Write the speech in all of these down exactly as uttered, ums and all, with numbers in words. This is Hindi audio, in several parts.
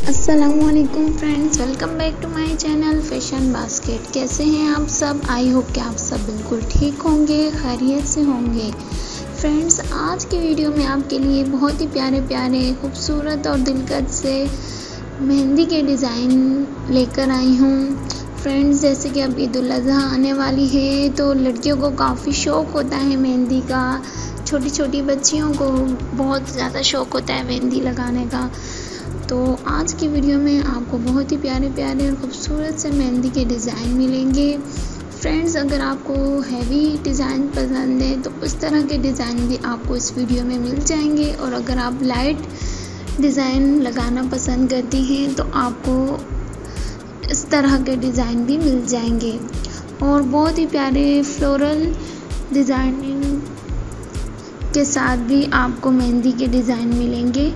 अस्सलामुअलैकुम friends, welcome back to my channel fashion basket. कैसे हैं आप सब? आई होप कि आप सब बिल्कुल ठीक होंगे, खैरियत से होंगे। फ्रेंड्स, आज की वीडियो में आपके लिए बहुत ही प्यारे प्यारे खूबसूरत और दिलकश से मेहंदी के डिज़ाइन लेकर आई हूँ। फ्रेंड्स, जैसे कि अब ईद उल अज़हा आने वाली है तो लड़कियों को काफ़ी शौक़ होता है मेहंदी का। छोटी छोटी बच्चियों को बहुत ज़्यादा शौक़ होता है मेहंदी लगाने का। तो आज की वीडियो में आपको बहुत ही प्यारे प्यारे और ख़ूबसूरत से मेहंदी के डिज़ाइन मिलेंगे। फ्रेंड्स, अगर आपको हैवी डिज़ाइन पसंद है तो उस तरह के डिज़ाइन भी आपको इस वीडियो में मिल जाएंगे, और अगर आप लाइट डिज़ाइन लगाना पसंद करती हैं तो आपको इस तरह के डिज़ाइन भी मिल जाएंगे। और बहुत ही प्यारे फ्लोरल डिज़ाइनिंग के साथ भी आपको मेहंदी के डिज़ाइन मिलेंगे।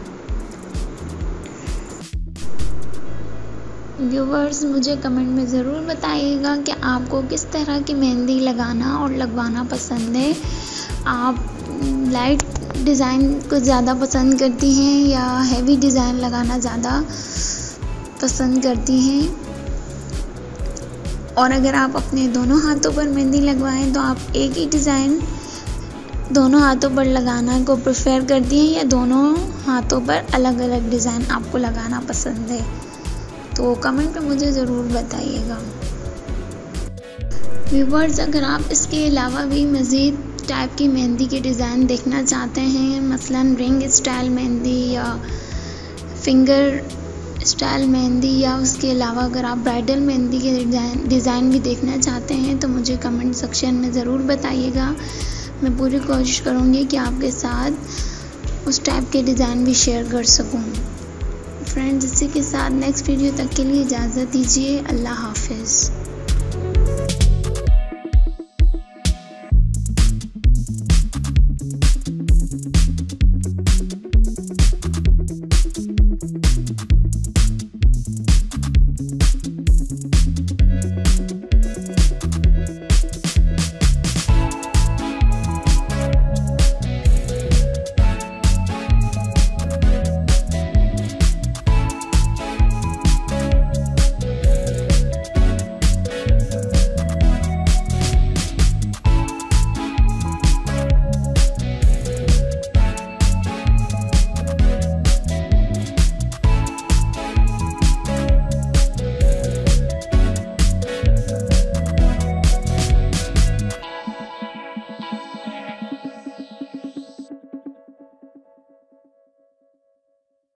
व्यूवर्स, मुझे कमेंट में ज़रूर बताइएगा कि आपको किस तरह की मेहंदी लगाना और लगवाना पसंद है। आप लाइट डिज़ाइन को ज़्यादा पसंद करती हैं या हैवी डिज़ाइन लगाना ज़्यादा पसंद करती हैं। और अगर आप अपने दोनों हाथों पर मेहंदी लगवाएं तो आप एक ही डिज़ाइन दोनों हाथों पर लगाना को प्रेफर करती हैं या दोनों हाथों पर अलग अलग डिज़ाइन आपको लगाना पसंद है? तो कमेंट में मुझे ज़रूर बताइएगा। व्यूवर्स, अगर आप इसके अलावा भी मज़ीद टाइप की मेहंदी के डिज़ाइन देखना चाहते हैं, मसलन रिंग स्टाइल मेहंदी या फिंगर स्टाइल मेहंदी, या उसके अलावा अगर आप ब्राइडल मेहंदी के डिज़ाइन डिज़ाइन भी देखना चाहते हैं तो मुझे कमेंट सेक्शन में ज़रूर बताइएगा। मैं पूरी कोशिश करूँगी कि आपके साथ उस टाइप के डिज़ाइन भी शेयर कर सकूँ। फ्रेंड्स, इसी के साथ नेक्स्ट वीडियो तक के लिए इजाज़त दीजिए। अल्लाह हाफ़िज़।